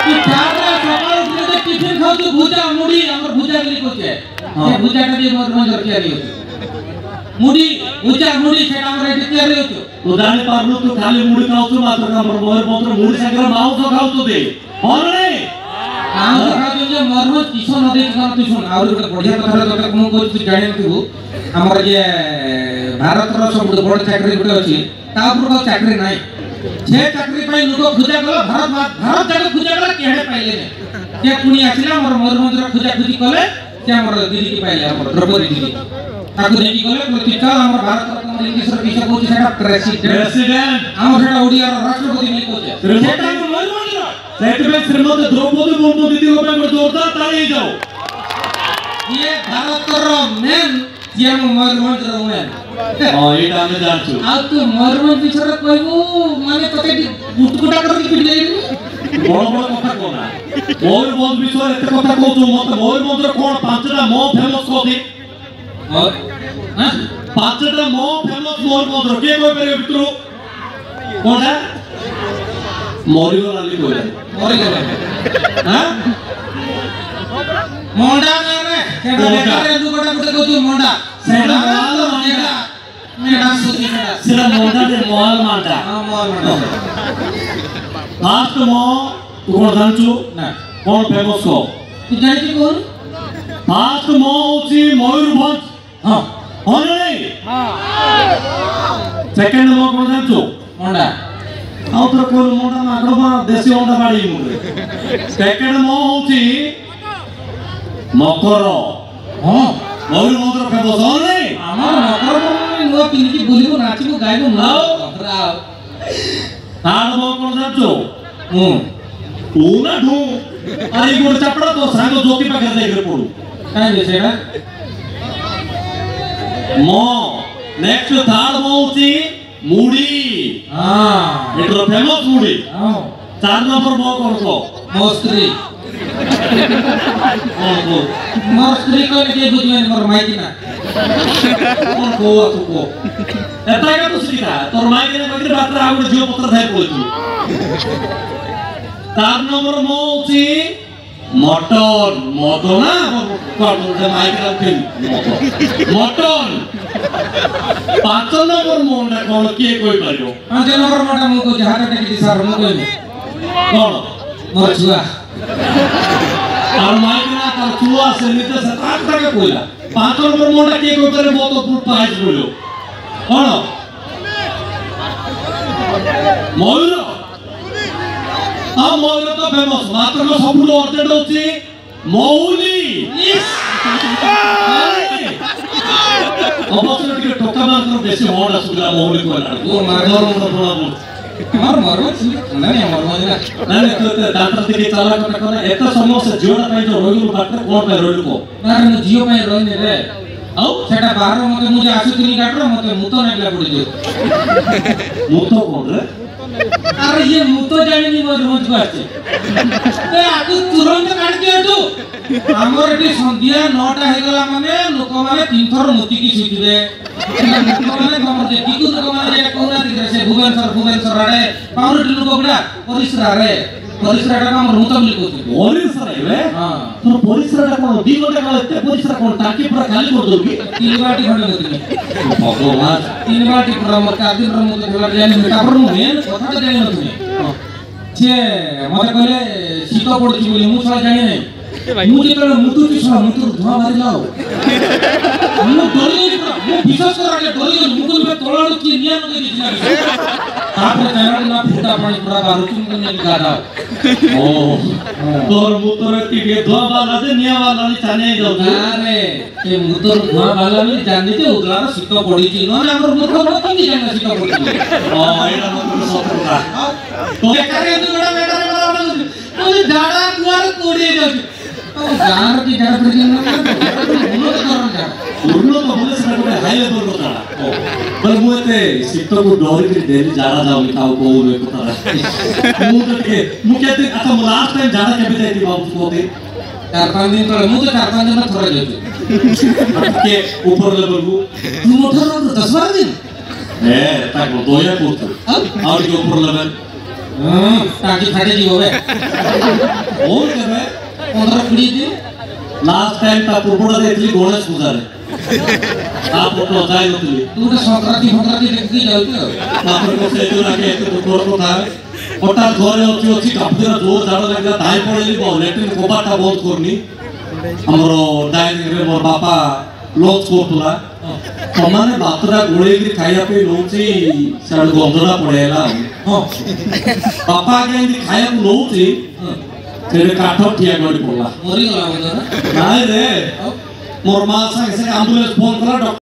चारा सकाळ उठले टिफिन खाऊ भुजा मुडी हमर भुजा गली कोचे ये भुजा का भी मयूरभंज तयारी होती मुडी भुजा मुडी सेटा हमर एठी तयारी होती तू जाने पारलु तू खाली मुडी खाऊଛୁ मात्र हमर मयूरभंज मुडी सागर मांस खाऊଛୁ दे और नहीं मांस खाऊଛୁ जे मयूरभंज किसो नदी का तू सुन और ଗୋଟେ बढ़िया कथा तोते कोन को तू जानि तू हमर जे भारत रो सब बड़ चाकरी गुटे अछि ता ऊपर चाकरी नाही जे चाकरी पाई लोग खुजा गला भारत जाके खुजा गला केहे पाइले ने जे पुनी आसिला हमर मयूरभंज रो खुजा खुजी कले से हमर दीदी की पाइले हमर द्रौपदी दीदी ताकू देखि गले प्रतिष्ठा हमर भारत रत्न इंग्लिश रो किसे कोछि सेटा प्रेसिडेंट हमर सेटा ओडिया रो राष्ट्रपति नहीं कोछि सेटा मयूरभंज रो सेट में श्रीमती द्रौपदी मुर्मू दीदी को पे जोरदार ताली जाओ ये भारत रो मेन जे मयूरभंज रो मेन हां एटा हम जानछु आ तू मयूरभंज बिषय कहबो माने तते गुटगुटा करके पिट जाई बड़ बड़ कथा कोना मयूरभंज विषय एते कथा कहतो मत मयूरभंज रो कोन पांचटा मो फेमस कोथि और हां पांचटा मो फेमस मयूरभंज रो के कोइ करे भितरु कोना मरिगला ली कोइ मरिगला हां मोंडा माने सेटा बेकारे दुगटा गुटे कहतो मोंडा सेटा माल मानेगा मेडा सुती सेटा सिरा मोंडा दे मोल मांडा हां मोल मांडा फास्ट मो तू कोन जानछु ना कोन फेमस को तू जानि छी कोन फास्ट मो होची मयूरभंज हां हो नहीं हां सेकंड मो कोन जानछु मोंडा आउ तो कोन मोंडा मागबा देसी मोंडा बाड़ी मुरे सेकंड मो होची मकर हां मयूरभंज रो फेमस हो नहीं আমার মকর মানে নুয়া পিনকি বলিবো নাচিবো গাইবো নাও রাও तार मो कोन जानछु तू ना ढू अरे गोड़ चपड़ा तो सांग ज्योति पाखे जाई रे पडू काय विषयडा मो नेक्स्ट थर्ड मो होची मुडी हां एटरो फेमस मुडी हां 4 नंबर मो करतो मोस्त्री कोन को मोस्त्री को के बुझियन मोर माइती ना कोन को तू को एता का तो सिखा तोर माइती ने बकरी बात्रा आगु जियो पत्र थाई पळछु 4 नंबर मो होची मटन मदना कोन दे माइती रखिन मटन 5 नंबर मो ना कोन के कोइ परियो 5 नंबर मोटा मु को हाथ टेकी सर मु कोइ कोन मोर छुआ और माइती ना कर छुआ से निते से काट के कोइला 5 नंबर मोटा के कोइ करे बहुत फुट पाइस बोलो कोन मयूर आ मयूर तो फेमस मात्र को सबुठु अर्जेंट होची मौली अवश्य टिके टोका मात्र बेसी होडा सुगला मौली कोला ओ मागर मोर बोला बोल मोर नाही मोर ना तो डाक्टर के चला कटा कोन एत समस्या जीवन पय जो रोगिल बाटर कोन पय रोगिल को ना मु जियो पय रोइने रे औ सेटा बाहर मते मु जे आसुतिनी काटरो मते मुतो नागला पड़ी जे मुतो कोन रे अरे ये मुतो जानिनी मोर रोज को आछे ते आकु तुरंत काट दियो तू हमर एटी संध्या 9टा हे गला माने लोक माने 3 थर मुती की सुतिबे लोक माने हमर जे किकु लोक माने जे कोना दिगरे से भुवनेश्वर आड़े पावरटी लोक गुडा परिसराटा हमर मुतो मिल कोथि परिसर हेबे हां तो परिसरटा कोन 2 घंटा काले ते परिसर कोन टाकी पूरा खाली कर दोगी 3 बाटी खंडे होती भगवान 3 बाटी पूरा मत आदिन रो मुतो भेला जानि तापर मु मेन कथा जानि नथि छे मते कहले शीत पड़छि बोली मु छला जानि नै मु जेतले मुतुची छला मुतुर धुआ मारि लाओ मु डोली मु विश्वास कराले डोली मुकुल में तोलाडु की निया न गई दिना तापर चारण ना फुटा पानी पूरा बारुचुम को नहीं गादा ओ तोर मुतोर टिके धुआ वाला जे निया वाला नि चाने जाउ अरे ए मुतोर धुआ वाला नि जानि ते उगलार शीत पड़िछि न हमर मुतोर की जानि शीत पड़िछि ओ एरा मुतोर सतरा तो करे दुगड़ा बेटारे वाला मुझे झाड़ा दुआर कोड़े जाउ गार की झाड़ा पड़ी न उर्नो तो बोले से कोने हाई लेवल को ताड़ा पर मुते शीत को डोरी के देरी जाड़ा जाउ लिखाओ को वे को ताड़ा मु कहते अच्छा मु लास्ट टाइम जाड़ा के बिताई थी बाबू को दे 4-5 दिन तले मु तो 4-5 दिन थोड़ा जाउ के ऊपर लेवल को तू मोटर 10-12 दिन ए ताको दोया को और के ऊपर लेवल टांगी फाटे जीव बे और केबे 15-20 दिन लास्ट टाइम ता पूर्वडा देखली गणेश पूजा रे आ फोटो जाय नतली तू गोटे संक्रांति देखी जाऊँ तापर को से जो लागे तो तोर কথা হঠাৎ ঘরে অছি কাপড়ের জোর ঝাড় লাগলা তাই পড়েলি লেট্রিন কবাটা বন্ধ করনি আমার ডাইনিং রে মোর বাপা লঞ্চ করতুলা সমানে বাতরা গোড়েগিরি খাইয়া পে নউছি সাড় গন্ধরা পড়েলা বাপা আগে এমনি খাইয়া নউছি সেটা কাঠ ঠিয়া করে পড়লা মরি গলা নাই রে মোর মা সাথে অ্যাম্বুলেন্স ফোন করা